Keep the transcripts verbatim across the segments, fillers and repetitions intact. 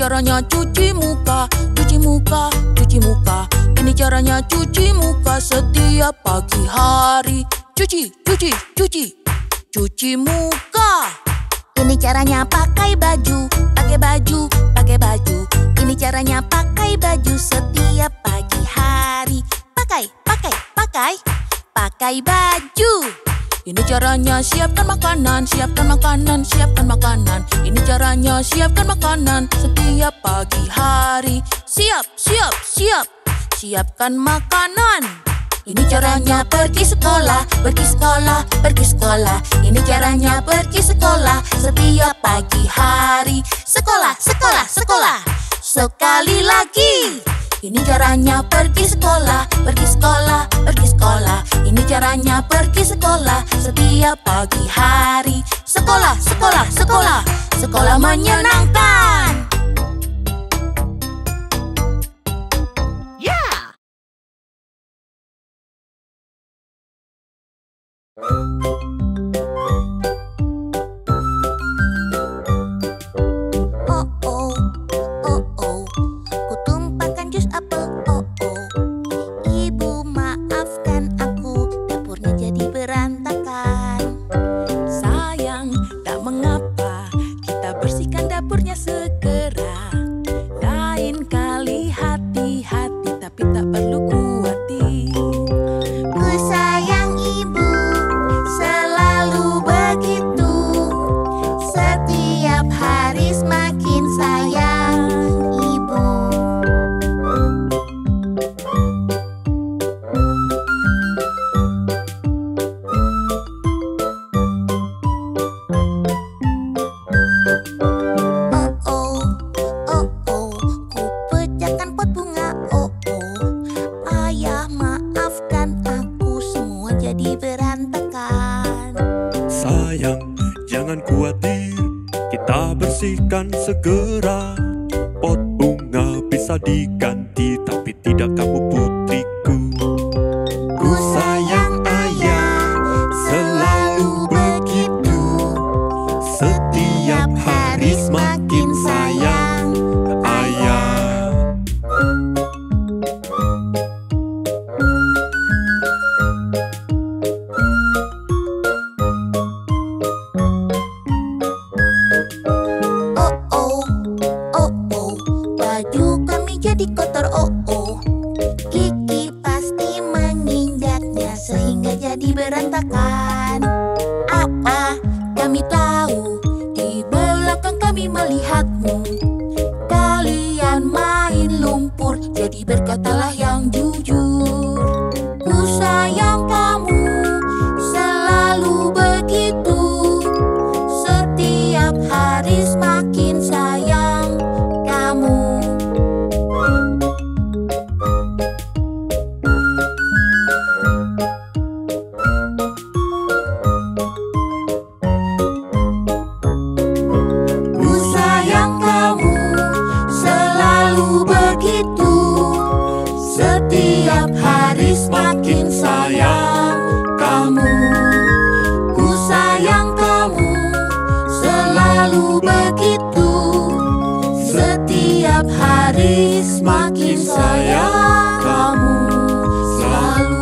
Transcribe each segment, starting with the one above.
caranya cuci muka, cuci muka, cuci muka. Ini caranya cuci muka setiap pagi hari. Cuci, cuci, cuci, cuci muka. Ini caranya pakai baju, pakai baju, pakai baju. Ini caranya pakai baju setiap pagi hari. Pakai, pakai, pakai, pakai baju. Ini caranya siapkan makanan, siapkan makanan, siapkan makanan. Ini caranya siapkan makanan setiap pagi hari. Siap, siap, siap, siapkan makanan. Ini caranya pergi sekolah, pergi sekolah, pergi sekolah. Ini caranya pergi sekolah setiap pagi hari. Sekolah, sekolah, sekolah. Sekali lagi. Ini caranya pergi sekolah, pergi sekolah, pergi sekolah. Ini caranya pergi sekolah setiap pagi hari. Sekolah, sekolah, sekolah. Sekolah menyenangkan. Yeah! Bersihkan segera. Pot bunga bisa diganti, tapi tidak kamu putriku. Ku sayang ayah, selalu begitu. Setiap hari semakin sayang ayah. Berantakan. Ah, ah, kami tahu di belakang kami melihatmu. Kalian main lumpur, jadi berkatalah yang jujur. Ku sayang kamu, selalu begitu. Setiap hari semakin sayang kamu. Setiap hari semakin sayang kamu. Ku sayang kamu, selalu begitu. Setiap hari semakin sayang kamu. Selalu.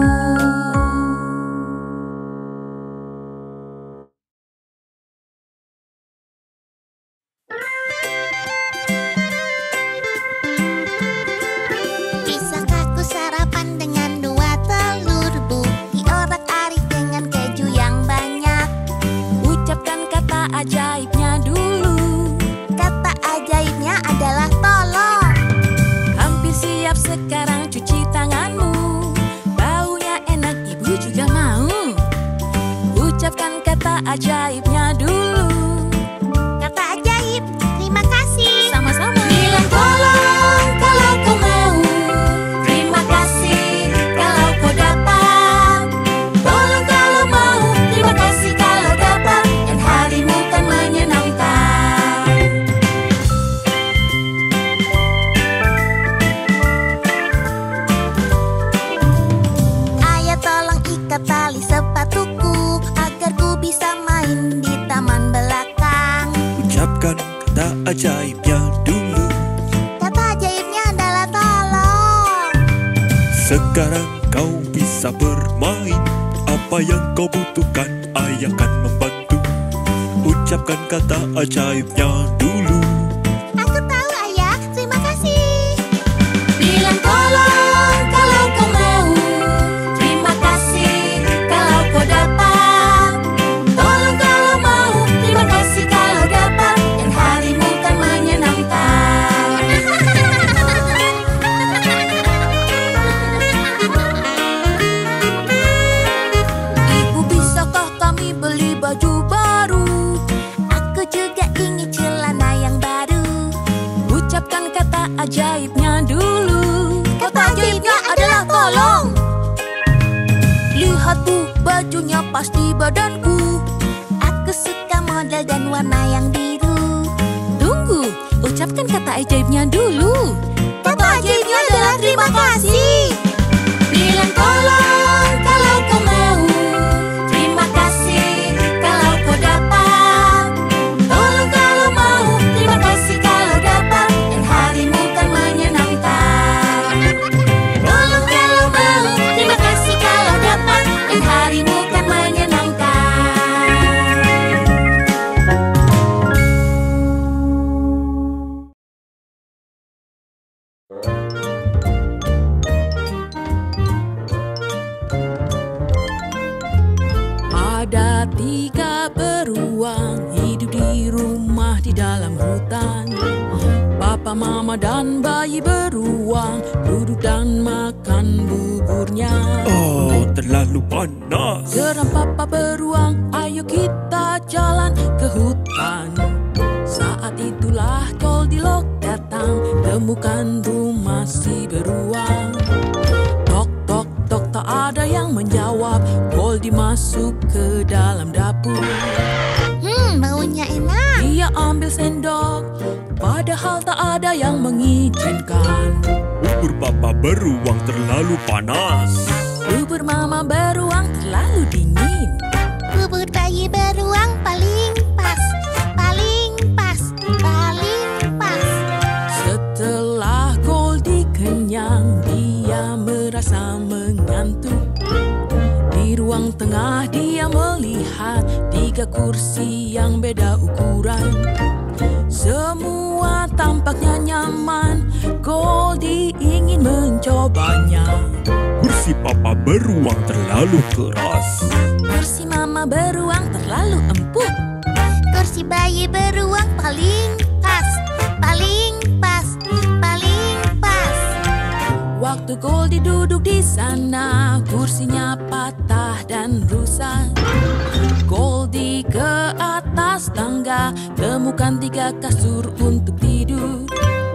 Ajaibnya dulu. Kata ajaibnya adalah tolong. Hampir siap sekarang cuci tanganmu. Baunya enak, ibu juga mau. Ucapkan kata ajaibnya dulu. Kata ajaib, terima kasih. Sama-sama. Bilang tolong kalau kau mau. Terima kasih kalau kau dapat. Tolong kalau mau. Terima kasih kalau dapat. Dan harimu kan menyenangkan. Ayah tolong ikat tali sepatuku agar ku bisa main di taman belakang. Ucapkan kata ajaibnya dulu. Sekarang kau bisa bermain. Apa yang kau butuhkan, ayah akan membantu. Ucapkan kata ajaibnya dulu. Aku tahu ayah, terima kasih. Bilang tolong kalau kau mau, terima kasih kalau kau dapat. Tolong kalau mau, terima kasih kalau dapat, dan harimu kan menyenangkan. Ibu, bisakah kami beli baju baru? Aku juga ingin celana yang baru. Ucapkan kata ajaibnya dulu. Kata ajaibnya adalah tolong. Lihat bu, bajunya pas di badanku. Aku suka model dan warna yang biru. Tunggu, ucapkan kata ajaibnya dulu. Kata ajaibnya adalah terima kasih. Bilang tolong kalau kau mau, terima kasih kalau kau dapat. Tolong kalau mau, terima kasih kalau dapat, dan harimu kan menyenangkan. Tolong kalau mau, terima kasih kalau dapat, dan harimu kan menyenangkan. Ada tiga beruang hidup di rumah di dalam hutan. Papa, mama, dan bayi beruang duduk dan makan buburnya. Oh, terlalu panas. Geram papa beruang, ayo kita jalan ke hutan. Saat itulah Goldilocks datang, temukan rumah si beruang. Tok, tok, tok, tak ada yang menjawab. Goldie masuk ke dalam dapur. Hmm, baunya enak. Dia ambil sendok, padahal tak ada yang mengizinkan. Bubur papa beruang terlalu panas. Bubur mama beruang terlalu dingin. Bubur bayi beruang paling pas. Paling pas. Paling pas. Setelah Goldie kenyang, dia merasa mengantuk. Di ruang tengah dia melihat tiga kursi yang beda ukuran. Semua tampaknya nyaman, Goldie ingin mencobanya. Kursi papa beruang terlalu keras. Kursi mama beruang terlalu empuk. Kursi bayi beruang paling pas. Paling pas. Paling pas. Waktu Goldie duduk di sana, kursinya patah dan rusak. Goldie ke atas tangga, temukan tiga kasur untuk tidur.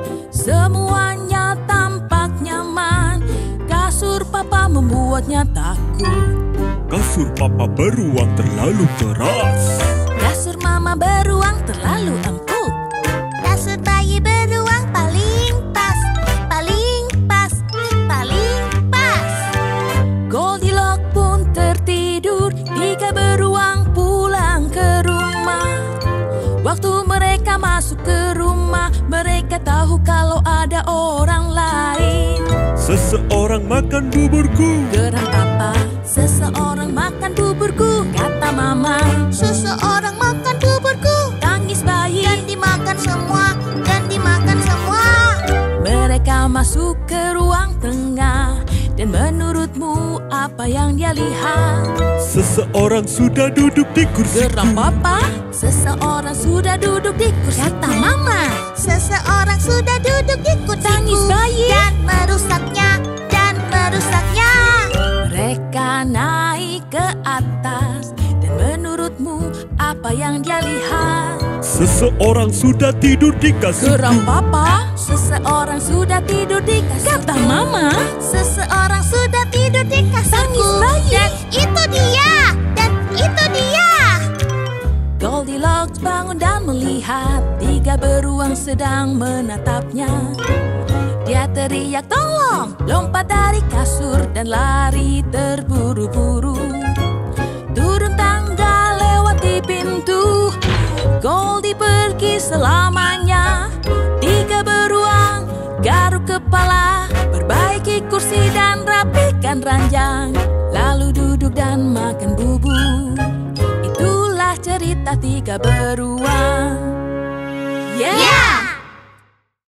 Semuanya tampak nyaman, kasur papa membuatnya takut. Kasur papa beruang terlalu keras. Kasur mama beruang terlalu empuk. Kasur bayi beruang paling pas. Paling pas. Paling pas. Goldilocks pun tertidur, tiga beruang pulang ke rumah. Waktu mereka masuk ke rumah, mereka tahu kalau ada orang lain. Seseorang makan buburku. Geram papa, seseorang makan buburku, kata mama. Seseorang makan buburku. Tangis bayi, Dan dimakan semua. Dan dimakan semua. mereka masuk ke ruang tengah. Dan menurutmu apa yang dia lihat? Seseorang sudah duduk di kursi. Geram papa, seseorang sudah duduk di kursi, kata mama. Seseorang sudah duduk di kursiku. Tangis bayi. Dan merusaknya. Dan merusaknya. Mereka naik ke atas. Dan menurutmu apa yang dia lihat? Seseorang sudah tidur di kasur. Geram papa, seseorang sudah tidur di kasur, kata mama. Seseorang sudah tidur di kasurku. Tangis bayi. Dan itu dia. Dan itu dia. Goldilocks bangun dan melihat tiga beruang sedang menatapnya. Dia teriak tolong, lompat dari kasur dan lari terburu-buru. Turun tangga lewati pintu, Goldie pergi selamanya. Tiga beruang garuk kepala, perbaiki kursi dan merapikan ranjang, lalu duduk dan makan bubur. Itulah cerita tiga beruang. Yeah!